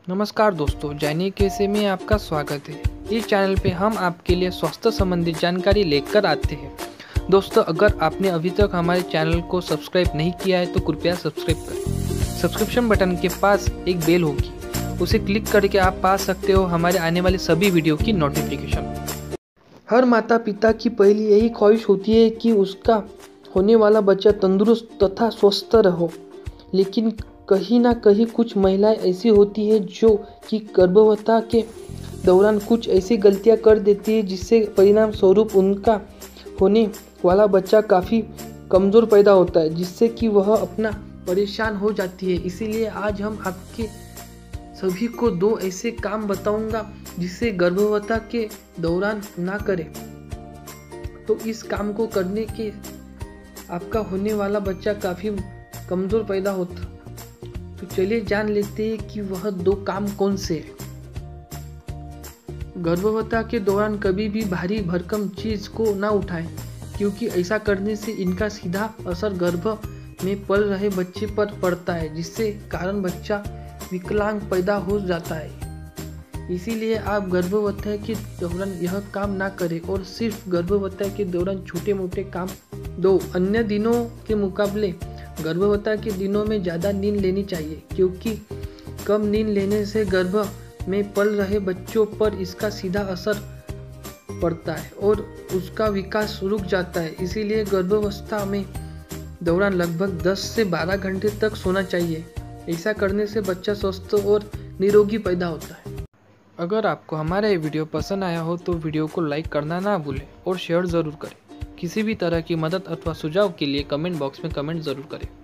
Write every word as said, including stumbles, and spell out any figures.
नमस्कार दोस्तों, जानिए कैसे में आपका स्वागत है। इस चैनल पे हम आपके लिए स्वास्थ्य संबंधी जानकारी लेकर आते हैं। दोस्तों, अगर आपने अभी तक हमारे चैनल को सब्सक्राइब नहीं किया है तो कृपया सब्सक्राइब करें। सब्सक्रिप्शन बटन के पास एक बेल होगी, उसे क्लिक करके आप पा सकते हो हमारे आने वाले सभी वीडियो की नोटिफिकेशन। हर माता पिता की पहली यही ख्वाहिश होती है कि उसका होने वाला बच्चा तंदुरुस्त तथा स्वस्थ रहो, लेकिन कहीं ना कहीं कुछ महिलाएं ऐसी होती है जो कि गर्भावस्था के दौरान कुछ ऐसी गलतियां कर देती है जिससे परिणाम स्वरूप उनका होने वाला बच्चा काफ़ी कमज़ोर पैदा होता है, जिससे कि वह अपना परेशान हो जाती है। इसीलिए आज हम आपके सभी को दो ऐसे काम बताऊंगा जिससे गर्भावस्था के दौरान ना करें, तो इस काम को करने के आपका होने वाला बच्चा काफ़ी कमज़ोर पैदा होता। तो चलिए जान लेते हैं कि वह दो काम कौन से हैं। गर्भावस्था के दौरान कभी भी भारी भरकम चीज़ को ना उठाएं, क्योंकि ऐसा करने से इनका सीधा असर गर्भ में पल रहे बच्चे पर पड़ता है, जिससे कारण बच्चा विकलांग पैदा हो जाता है। इसीलिए आप गर्भावस्था के दौरान यह काम ना करें और सिर्फ गर्भावस्था के दौरान छोटे मोटे काम दो। अन्य दिनों के मुकाबले गर्भावस्था के दिनों में ज़्यादा नींद लेनी चाहिए, क्योंकि कम नींद लेने से गर्भ में पल रहे बच्चों पर इसका सीधा असर पड़ता है और उसका विकास रुक जाता है। इसीलिए गर्भावस्था में दौरान लगभग दस से बारह घंटे तक सोना चाहिए। ऐसा करने से बच्चा स्वस्थ और निरोगी पैदा होता है। अगर आपको हमारा ये वीडियो पसंद आया हो तो वीडियो को लाइक करना ना भूलें और शेयर ज़रूर करें। किसी भी तरह की मदद अथवा सुझाव के लिए कमेंट बॉक्स में कमेंट ज़रूर करें।